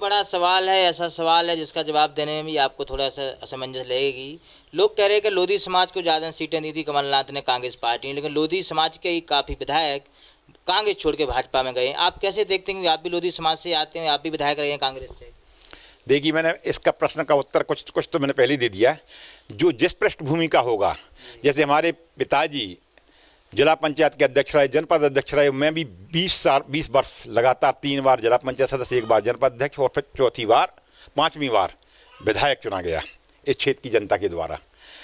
बड़ा सवाल है, ऐसा सवाल है जिसका जवाब देने में भी आपको थोड़ा सा असमंजस लगेगी। लोग कह रहे हैं कि लोधी समाज को ज़्यादा सीटें दी थी कमलनाथ ने कांग्रेस पार्टी ने, लेकिन लोधी समाज के ही काफ़ी विधायक कांग्रेस छोड़ के भाजपा में गए। आप कैसे देखते हैं? आप भी लोधी समाज से आते हैं, आप भी विधायक रहे हैं कांग्रेस से। देखिए, मैंने इसका प्रश्न का उत्तर कुछ तो मैंने पहले ही दे दिया। जो जिस पृष्ठभूमि का होगा, जैसे हमारे पिताजी जिला पंचायत के अध्यक्ष रहे, जनपद अध्यक्ष रहे। मैं भी 20 वर्ष लगातार 3 बार जिला पंचायत सदस्य, 1 बार जनपद अध्यक्ष और फिर चौथी बार 5वीं बार विधायक चुना गया इस क्षेत्र की जनता के द्वारा।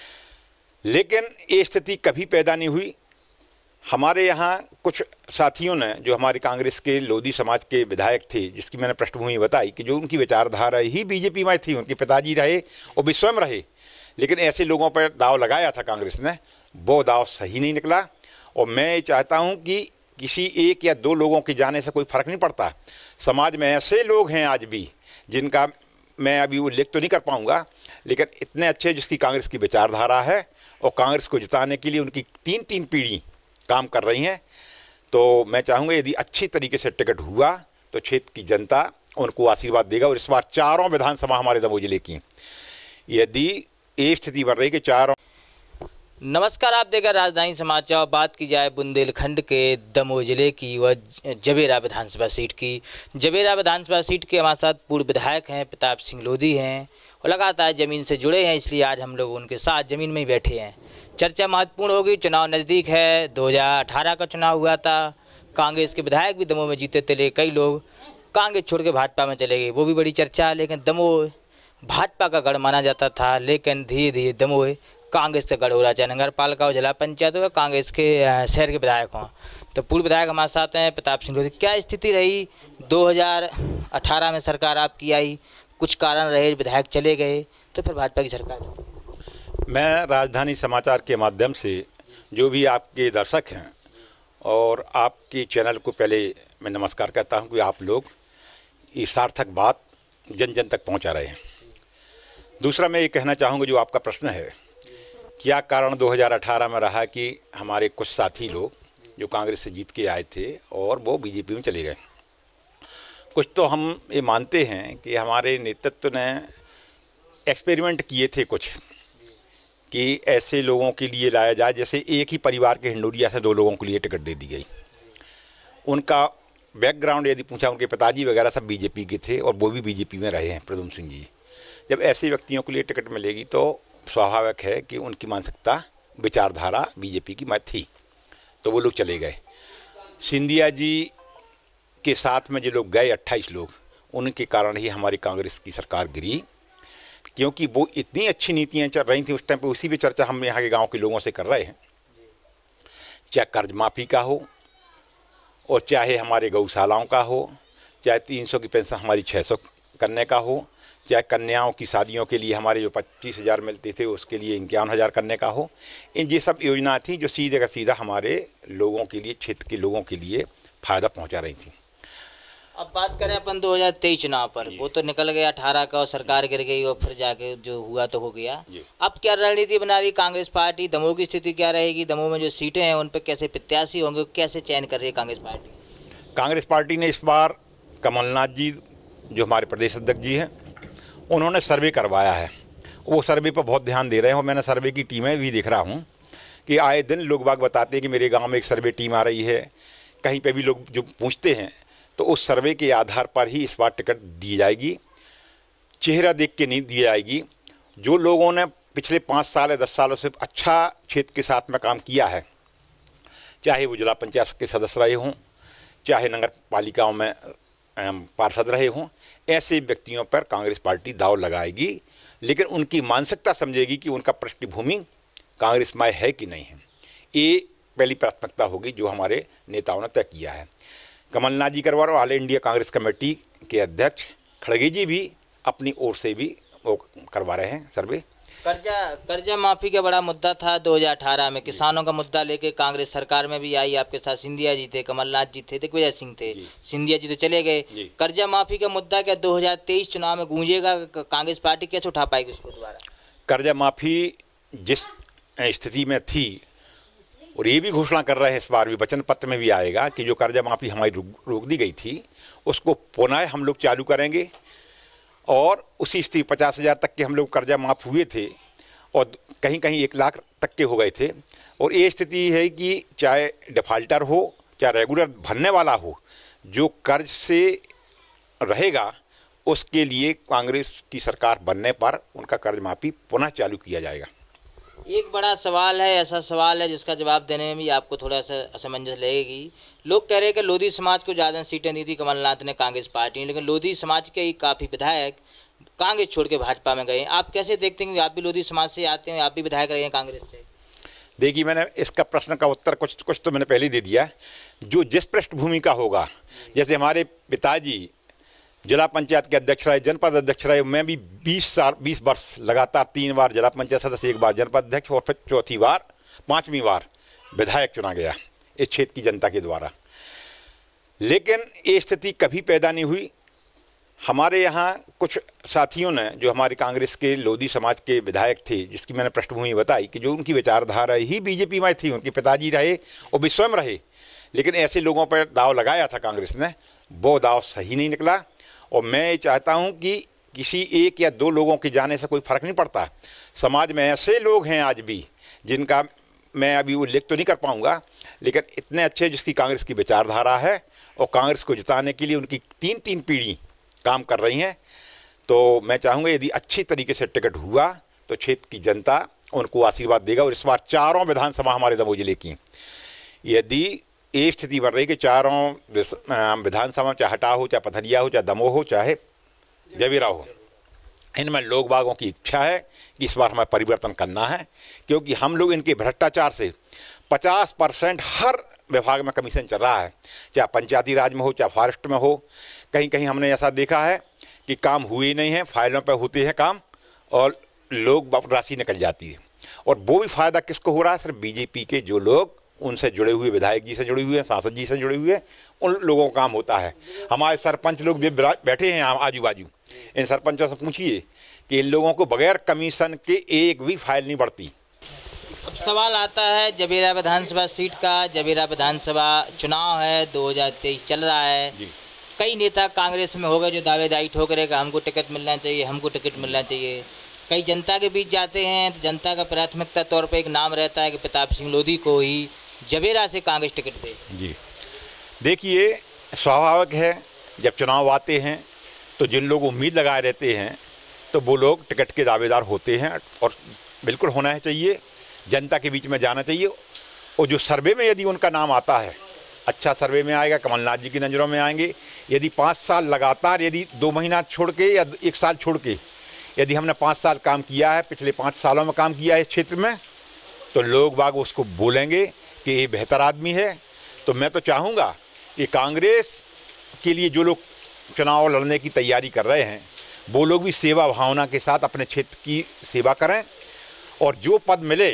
लेकिन ये स्थिति कभी पैदा नहीं हुई। हमारे यहाँ कुछ साथियों ने, जो हमारे कांग्रेस के लोधी समाज के विधायक थे, जिसकी मैंने पृष्ठभूमि बताई कि जो उनकी विचारधारा ही बीजेपी में थी, उनके पिताजी रहे और भी स्वयं रहे, लेकिन ऐसे लोगों पर दाव लगाया था कांग्रेस ने, वो दाव सही नहीं निकला। और मैं चाहता हूं कि किसी 1 या 2 लोगों के जाने से कोई फ़र्क नहीं पड़ता। समाज में ऐसे लोग हैं आज भी जिनका मैं अभी उल्लेख तो नहीं कर पाऊंगा, लेकिन इतने अच्छे जिसकी कांग्रेस की विचारधारा है और कांग्रेस को जिताने के लिए उनकी 3 पीढ़ी काम कर रही हैं। तो मैं चाहूँगा यदि अच्छी तरीके से टिकट हुआ तो क्षेत्र की जनता उनको आशीर्वाद देगा। और इस बार 4 विधानसभा हमारे दमोह जिले की, यदि ये स्थिति बन रही कि 4। नमस्कार, आप देख रहे राजधानी समाचार। बात की जाए बुंदेलखंड के दमोह जिले की व जबेरा विधानसभा सीट की। जबेरा विधानसभा सीट के हमारे साथ पूर्व विधायक हैं प्रताप सिंह लोधी हैं और लगातार ज़मीन से जुड़े हैं, इसलिए आज हम लोग उनके साथ ज़मीन में ही बैठे हैं। चर्चा महत्वपूर्ण होगी, चुनाव नज़दीक है। 2018 का चुनाव हुआ था, कांग्रेस के विधायक भी दमोह में जीते थे, कई लोग कांग्रेस छोड़ के भाजपा में चले गए, वो भी बड़ी चर्चा है। लेकिन दमोह भाजपा का गढ़ माना जाता था, लेकिन धीरे धीरे दमोह कांग्रेस का गढ़ हो रहा है, चाहे नगर पालिका हो, जिला पंचायत हो, कांग्रेस के शहर के विधायक हों। तो पूर्व विधायक हमारे साथ हैं प्रताप सिंह लोधी। क्या स्थिति रही 2018 में? सरकार आपकी आई, कुछ कारण रहे, विधायक चले गए, तो फिर भाजपा की सरकार। मैं राजधानी समाचार के माध्यम से जो भी आपके दर्शक हैं और आपके चैनल को पहले मैं नमस्कार कहता हूं कि आप लोग ये सार्थक बात जन जन तक पहुंचा रहे हैं। दूसरा मैं ये कहना चाहूँगा, जो आपका प्रश्न है, क्या कारण 2018 में रहा कि हमारे कुछ साथी लोग जो कांग्रेस से जीत के आए थे और वो बीजेपी में चले गए। कुछ तो हम ये मानते हैं कि हमारे नेतृत्व ने एक्सपेरिमेंट किए थे कुछ, कि ऐसे लोगों के लिए लाया जाए, जैसे एक ही परिवार के हिंडोरिया से 2 लोगों के लिए टिकट दे दी गई। उनका बैकग्राउंड यदि पूछा, उनके पिताजी वगैरह सब बीजेपी के थे और वो भी बीजेपी में रहे हैं, प्रद्युम्न सिंह जी। जब ऐसे व्यक्तियों के लिए टिकट मिलेगी तो स्वाभाविक है कि उनकी मानसिकता, विचारधारा बीजेपी की मत थी, तो वो लोग चले गए। सिंधिया जी के साथ में जो लोग गए 28 लोग, उनके कारण ही हमारी कांग्रेस की सरकार गिरी, क्योंकि वो इतनी अच्छी नीतियां चल रही थी उस टाइम पे। उसी भी चर्चा हम यहाँ के गांव के लोगों से कर रहे हैं, चाहे कर्ज माफ़ी का हो और चाहे हमारे गौशालाओं का हो, चाहे 300 की पेंशन हमारी 600 करने का हो, चाहे कन्याओं की शादियों के लिए हमारे जो 25,000 मिलते थे उसके लिए 51,000 करने का हो। ये सब योजना थी जो सीधे का सीधा हमारे लोगों के लिए, क्षेत्र के लोगों के लिए फ़ायदा पहुंचा रही थी। अब बात करें अपन 2023 चुनाव पर, वो तो निकल गया 18 का और सरकार गिर गई और फिर जाके जो हुआ तो हो गया। अब क्या रणनीति बना रही कांग्रेस पार्टी? दमोह की स्थिति क्या रहेगी? दमोह में जो सीटें हैं उन पर कैसे प्रत्याशी होंगे, कैसे चयन कर रही है कांग्रेस पार्टी? कांग्रेस पार्टी ने इस बार कमलनाथ जी, जो हमारे प्रदेश अध्यक्ष जी हैं, उन्होंने सर्वे करवाया है। वो सर्वे पर बहुत ध्यान दे रहे हैं और मैंने सर्वे की टीमें भी देख रहा हूँ कि आए दिन लोग बाग बताते हैं कि मेरे गांव में एक सर्वे टीम आ रही है। कहीं पे भी लोग जो पूछते हैं तो उस सर्वे के आधार पर ही इस बार टिकट दी जाएगी, चेहरा देख के नहीं दी जाएगी। जो लोगों ने पिछले 5 साल या 10 सालों से अच्छा क्षेत्र के साथ में काम किया है, चाहे वो जिला पंचायत के सदस्य रहे हों, चाहे नगर पालिकाओं में पार्षद रहे हों, ऐसे व्यक्तियों पर कांग्रेस पार्टी दाव लगाएगी, लेकिन उनकी मानसिकता समझेगी कि उनका पृष्ठभूमि कांग्रेसमय है कि नहीं है। ये पहली प्राथमिकता होगी जो हमारे नेताओं ने तय किया है। कमलनाथ जी करवा रहे, ऑल इंडिया कांग्रेस कमेटी के अध्यक्ष खड़गे जी भी अपनी ओर से भी वो करवा रहे हैं सर्वे। कर्जा माफी का बड़ा मुद्दा था 2018 में, किसानों का मुद्दा लेके कांग्रेस सरकार में भी आई। आपके साथ सिंधिया जी थे, कमलनाथ जी थे, दिग्विजय सिंह थे। सिंधिया जी तो चले गए। कर्जा माफी का मुद्दा क्या 2023 चुनाव में गूंजेगा? कांग्रेस पार्टी कैसे उठा पाएगी उसको दोबारा? कर्जा माफी जिस स्थिति में थी, और ये भी घोषणा कर रहे हैं इस बार भी, वचन पत्र में भी आएगा कि जो कर्जा माफी हमारी रोक दी गई थी उसको पुनः हम लोग चालू करेंगे। और उसी स्थिति 50,000 तक के हम लोग कर्जा माफ़ हुए थे और कहीं कहीं 1 लाख तक के हो गए थे। और ये स्थिति है कि चाहे डिफ़ाल्टर हो चाहे रेगुलर भरने वाला हो, जो कर्ज से रहेगा उसके लिए कांग्रेस की सरकार बनने पर उनका कर्ज माफ़ी पुनः चालू किया जाएगा। एक बड़ा सवाल है, ऐसा सवाल है जिसका जवाब देने में भी आपको थोड़ा सा असमंजस लगेगी। लोग कह रहे हैं कि लोधी समाज को ज़्यादा सीटें दी थी कमलनाथ ने कांग्रेस पार्टी ने, लेकिन लोधी समाज के ही काफ़ी विधायक कांग्रेस छोड़ के भाजपा में गए। आप कैसे देखते हैं कि आप भी लोधी समाज से आते हैं, आप भी विधायक रहे हैं कांग्रेस से? देखिए, मैंने इसका प्रश्न का उत्तर कुछ तो मैंने पहले ही दे दिया। जो जिस पृष्ठभूमि का होगा, जैसे हमारे पिताजी जिला पंचायत के अध्यक्ष रहे, जनपद अध्यक्ष रहे, मैं भी 20 वर्ष लगातार 3 बार जिला पंचायत सदस्य, 1 बार जनपद अध्यक्ष और फिर 5वीं बार विधायक चुना गया इस क्षेत्र की जनता के द्वारा। लेकिन ये स्थिति कभी पैदा नहीं हुई। हमारे यहाँ कुछ साथियों ने, जो हमारे कांग्रेस के लोधी समाज के विधायक थे, जिसकी मैंने पृष्ठभूमि बताई कि जो उनकी विचारधारा ही बीजेपी में थी, उनके पिताजी रहे और भी स्वयं रहे, लेकिन ऐसे लोगों पर दाव लगाया था कांग्रेस ने, वो दाव सही नहीं निकला। और मैं ये चाहता हूं कि किसी 1 या 2 लोगों के जाने से कोई फ़र्क नहीं पड़ता। समाज में ऐसे लोग हैं आज भी जिनका मैं अभी उल्लेख तो नहीं कर पाऊंगा, लेकिन इतने अच्छे जिसकी कांग्रेस की विचारधारा है और कांग्रेस को जिताने के लिए उनकी 3 पीढ़ी काम कर रही हैं। तो मैं चाहूँगा यदि अच्छी तरीके से टिकट हुआ तो क्षेत्र की जनता उनको आशीर्वाद देगा। और इस बार 4 विधानसभा हमारे दमोह जिले की, यदि ये स्थिति बन रही कि 4 विधानसभा, चाहे हटा हो, चाहे पथरिया हो, चाहे दमोह हो, चाहे जवेरा हो, इनमें लोग बागों की इच्छा है कि इस बार हमें परिवर्तन करना है, क्योंकि हम लोग इनके भ्रष्टाचार से 50% हर विभाग में कमीशन चल रहा है, चाहे पंचायती राज में हो, चाहे फॉरेस्ट में हो। कहीं कहीं हमने ऐसा देखा है कि काम हुए नहीं हैं, फाइलों पर होते हैं काम और लोग राशि निकल जाती है। और वो भी फ़ायदा किसको हो रहा है? सिर्फ बीजेपी के जो लोग उनसे जुड़े हुए, विधायक जी से जुड़े हुए हैं, सांसद जी से जुड़े हुए हैं, उन लोगों का काम होता है। हमारे सरपंच लोग भी बैठे हैं आजू बाजू, इन सरपंचों से पूछिए कि इन लोगों को बगैर कमीशन के एक भी फाइल नहीं बढ़ती। अब सवाल आता है जबेरा विधानसभा सीट का। जबेरा विधानसभा चुनाव है, 2023 चल रहा है। कई नेता कांग्रेस में हो गए जो दावेदारी ठोक रहे कि हमको टिकट मिलना चाहिए, हमको टिकट मिलना चाहिए। कई जनता के बीच जाते हैं तो जनता का प्राथमिकता तौर पर एक नाम रहता है कि प्रताप सिंह लोधी को ही जबेरा से कांग्रेस टिकट दे। जी देखिए, स्वाभाविक है जब चुनाव आते हैं तो जिन लोग उम्मीद लगाए रहते हैं तो वो लोग टिकट के दावेदार होते हैं और बिल्कुल होना है चाहिए, जनता के बीच में जाना चाहिए। और जो सर्वे में यदि उनका नाम आता है, अच्छा सर्वे में आएगा, कमलनाथ जी की नज़रों में आएंगे। यदि 5 साल लगातार, यदि 2 महीना छोड़ के या 1 साल छोड़ के यदि हमने 5 साल काम किया है, पिछले 5 सालों में काम किया है इस क्षेत्र में, तो लोग बाग उसको बोलेंगे कि ये बेहतर आदमी है। तो मैं तो चाहूँगा कि कांग्रेस के लिए जो लोग चुनाव लड़ने की तैयारी कर रहे हैं वो लोग भी सेवा भावना के साथ अपने क्षेत्र की सेवा करें और जो पद मिले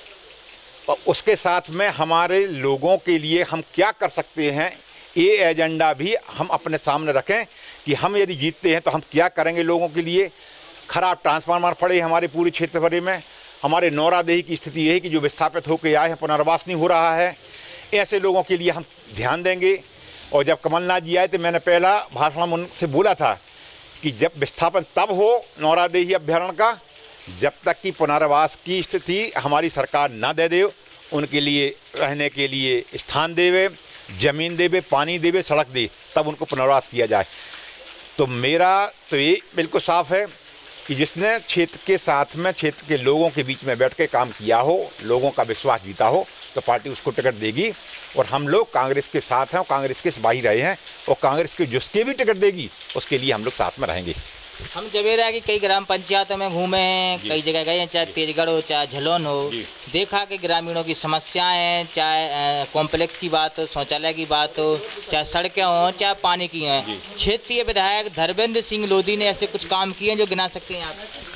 उसके साथ में हमारे लोगों के लिए हम क्या कर सकते हैं, ये एजेंडा भी हम अपने सामने रखें कि हम यदि जीतते हैं तो हम क्या करेंगे लोगों के लिए। खराब ट्रांसफार्मर पड़े हमारे पूरे क्षेत्र भर में, हमारे नौरादेही की स्थिति यही कि जो विस्थापित होकर आए हैं, पुनर्वास नहीं हो रहा है, ऐसे लोगों के लिए हम ध्यान देंगे। और जब कमलनाथ जी आए तो मैंने पहला भाषण में उनसे बोला था कि जब विस्थापन तब हो नौरादेही अभ्यारण्य का, जब तक कि पुनर्वास की स्थिति हमारी सरकार ना दे दे, उनके लिए रहने के लिए स्थान देवे, ज़मीन देवे, पानी देवे, सड़क दे, तब उनको पुनर्वास किया जाए। तो मेरा तो ये बिल्कुल साफ़ है कि जिसने क्षेत्र के साथ में, क्षेत्र के लोगों के बीच में बैठ के काम किया हो, लोगों का विश्वास जीता हो, तो पार्टी उसको टिकट देगी। और हम लोग कांग्रेस के साथ हैं और कांग्रेस के सिपाही रहे हैं और कांग्रेस के जिसके भी टिकट देगी उसके लिए हम लोग साथ में रहेंगे। हम जबेरा की कई ग्राम पंचायतों में घूमे हैं, कई जगह गए हैं, चाहे तेजगढ़ हो चाहे झलोन हो, देखा कि ग्रामीणों की समस्याएं, चाहे कॉम्प्लेक्स की बात हो, शौचालय की बात हो, चाहे सड़कें हों, चाहे पानी की हैं। क्षेत्रीय विधायक धर्मेंद्र सिंह लोधी ने ऐसे कुछ काम किए हैं जो गिना सकते हैं आप?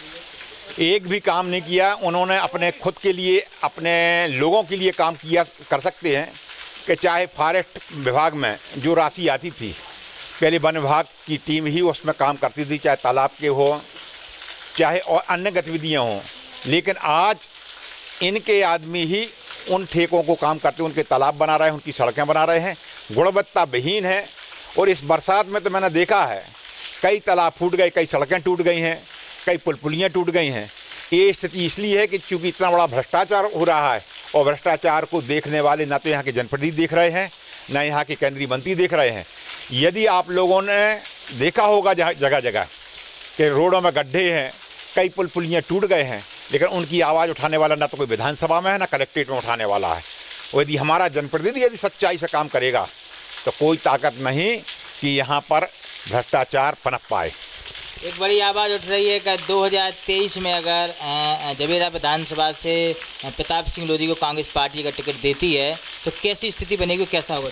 एक भी काम नहीं किया उन्होंने। अपने खुद के लिए, अपने लोगों के लिए काम किया कर सकते हैं कि चाहे फॉरेस्ट विभाग में जो राशि आती थी, पहले वन विभाग की टीम ही उसमें काम करती थी, चाहे तालाब के हो चाहे और अन्य गतिविधियां हों, लेकिन आज इनके आदमी ही उन ठेकों को काम करते, उनके तालाब बना रहे हैं, उनकी सड़कें बना रहे हैं, गुणवत्ता विहीन है। और इस बरसात में तो मैंने देखा है कई तालाब फूट गए, कई सड़कें टूट गई हैं, कई पुलियाँ टूट गई हैं। ये स्थिति इसलिए है कि चूँकि इतना बड़ा भ्रष्टाचार हो रहा है, और भ्रष्टाचार को देखने वाले ना तो यहाँ के जनप्रतिनिधि देख रहे हैं, ना यहाँ के केंद्रीय मंत्री देख रहे हैं। यदि आप लोगों ने देखा होगा जगह जगह कि रोडों में गड्ढे हैं, कई पुलियाँ टूट गए हैं, लेकिन उनकी आवाज़ उठाने वाला ना तो कोई विधानसभा में है, ना कलेक्ट्रेट में उठाने वाला है। और यदि हमारा जनप्रतिनिधि यदि सच्चाई से काम करेगा तो कोई ताकत नहीं कि यहाँ पर भ्रष्टाचार पनप पाए। एक बड़ी आवाज़ उठ रही है कि 2023 में अगर जबेरा विधानसभा से प्रताप सिंह लोधी को कांग्रेस पार्टी का टिकट देती है तो कैसी स्थिति बनेगी, कैसा होगा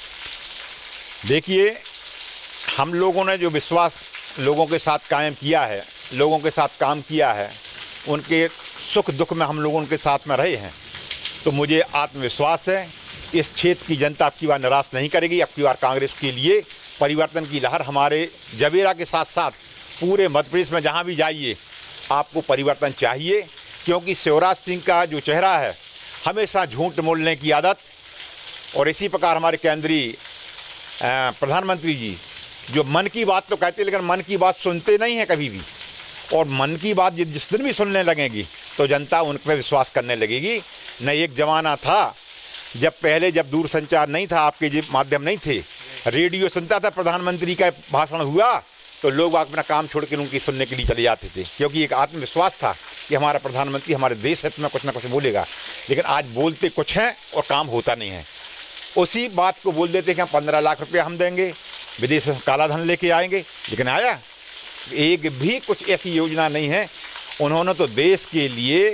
चुनाव? देखिए, हम लोगों ने जो विश्वास लोगों के साथ कायम किया है, लोगों के साथ काम किया है, उनके सुख दुख में हम लोग उनके साथ में रहे हैं, तो मुझे आत्मविश्वास है इस क्षेत्र की जनता अब की बार निराश नहीं करेगी। अब की बार कांग्रेस के लिए परिवर्तन की लहर हमारे जबेरा के साथ साथ पूरे मध्य प्रदेश में जहाँ भी जाइए आपको परिवर्तन चाहिए, क्योंकि शिवराज सिंह का जो चेहरा है हमेशा झूठ बोलने की आदत, और इसी प्रकार हमारे केंद्रीय प्रधानमंत्री जी जो मन की बात तो कहते लेकिन मन की बात सुनते नहीं हैं कभी भी, और मन की बात जिस दिन भी सुनने लगेगी तो जनता उन पर विश्वास करने लगेगी। न एक ज़माना था जब दूरसंचार नहीं था, आपके जो माध्यम नहीं थे, रेडियो सुनता था, प्रधानमंत्री का भाषण हुआ तो लोग अपना काम छोड़ कर उनकी सुनने के लिए चले जाते थे, क्योंकि एक आत्मविश्वास था कि हमारा प्रधानमंत्री हमारे देश हित में कुछ ना कुछ बोलेगा। लेकिन आज बोलते कुछ हैं और काम होता नहीं है। उसी बात को बोल देते कि हम 15 लाख रुपया हम देंगे, विदेश से काला धन लेके आएंगे, लेकिन आया एक भी कुछ ऐसी योजना नहीं है। उन्होंने तो देश के लिए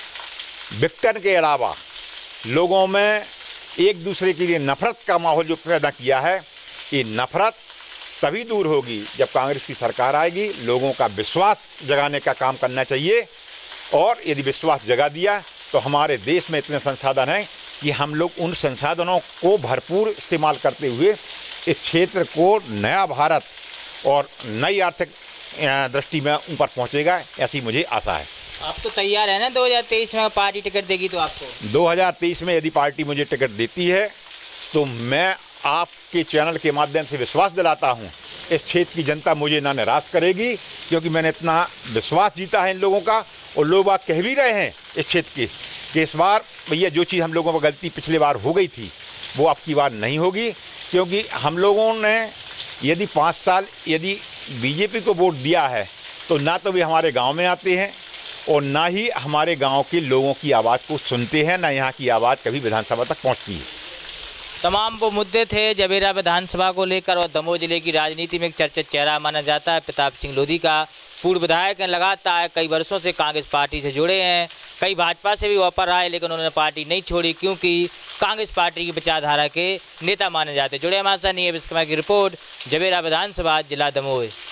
विघटन के अलावा लोगों में एक दूसरे के लिए नफरत का माहौल जो पैदा किया है, ये नफरत तभी दूर होगी जब कांग्रेस की सरकार आएगी। लोगों का विश्वास जगाने का काम करना चाहिए, और यदि विश्वास जगा दिया तो हमारे देश में इतने संसाधन हैं कि हम लोग उन संसाधनों को भरपूर इस्तेमाल करते हुए इस क्षेत्र को नया भारत और नई आर्थिक दृष्टि में ऊपर पहुंचेगा, ऐसी मुझे आशा है। आप तो तैयार है ना 2023 में पार्टी टिकट देगी तो आपको? 2023 में यदि पार्टी मुझे टिकट देती है तो मैं आपके चैनल के माध्यम से विश्वास दिलाता हूं इस क्षेत्र की जनता मुझे ना निराश करेगी, क्योंकि मैंने इतना विश्वास जीता है इन लोगों का, और लोग बात कह भी रहे हैं इस क्षेत्र की कि इस बार भैया जो चीज़ हम लोगों पर गलती पिछले बार हो गई थी वो अब की बार नहीं होगी। क्योंकि हम लोगों ने यदि 5 साल यदि बीजेपी को वोट दिया है तो ना तो वे हमारे गांव में आते हैं और ना ही हमारे गांव के लोगों की आवाज़ को सुनते हैं, ना यहाँ की आवाज़ कभी विधानसभा तक पहुँचती है। तमाम वो मुद्दे थे जबेरा विधानसभा को लेकर, और दमोह जिले की राजनीति में एक चर्चित चेहरा माना जाता है प्रताप सिंह लोधी का। पूर्व विधायक हैं, लगातार कई वर्षों से कांग्रेस पार्टी से जुड़े हैं, कई भाजपा से भी ऑफर आए लेकिन उन्होंने पार्टी नहीं छोड़ी, क्योंकि कांग्रेस पार्टी की विचारधारा के नेता माने जाते। जुड़े हमारे साथ नहीं है की रिपोर्ट, जबेरा विधानसभा, जिला दमोह।